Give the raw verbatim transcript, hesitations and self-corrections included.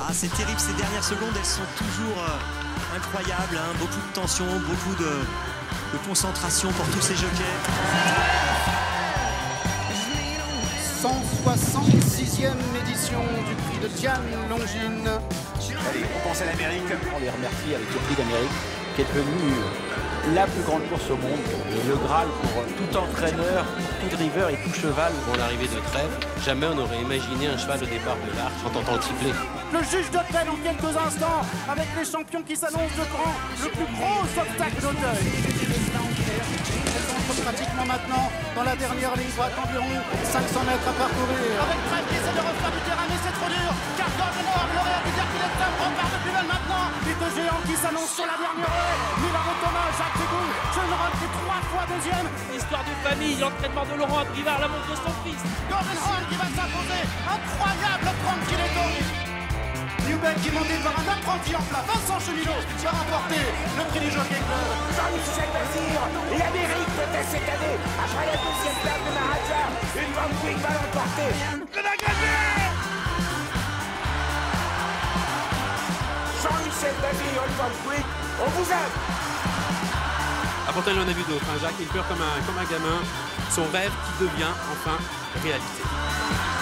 Ah, c'est terrible, ces dernières secondes, elles sont toujours euh, incroyables, hein. Beaucoup de tension, beaucoup de, de concentration pour tous ces jockeys. cent soixante-sixième édition du prix de Diane Longines. Allez, on pense à l'Amérique. On les remercie avec le prix d'Amérique, qui est devenu la plus grande course au monde, et le Graal pour tout entraîneur, tout driver et tout cheval. Pour l'arrivée de Trèves, jamais on n'aurait imaginé un cheval au départ de l'Arc en tentant le tripler. Le juge d'Auteuil dans quelques instants, avec les champions qui s'annoncent devant le plus gros obstacle d'Auteuil. Elles entrent pratiquement maintenant dans la dernière ligne droite, environ cinq cents mètres à parcourir. Avec Trèves qui essaie de refaire du terrain, mais c'est trop dur, car Golden Horn, l'aurait pu dire qu'il est temps, repart depuis là maintenant. Les deux géants qui s'annoncent sur la dernière haie. Milano Thomas, Jacques Rigoul, John Rock qui est trois fois deuxième. Histoire de famille, l'entraînement de Laurent Abrivard, la montre de son fils. Golden Horn qui va s'imposer, incroyable trente kilomètres. Newbeck qui est monté par un apprenti en plat, Vincent Cheminot qui a remporté le prix du Jockey Club. Jean-Michel Bazir, l'Amérique peut-être cette année, après la deuxième place de Maharaja, une Van Quick va l'emporter. Le Nagazé Jean-Michel Bazir, une Van Quick, on vous aime. À Portail, on a vu d'autres. Hein. Jacques, il pleure comme un, comme un gamin. Son rêve qui devient enfin réalité.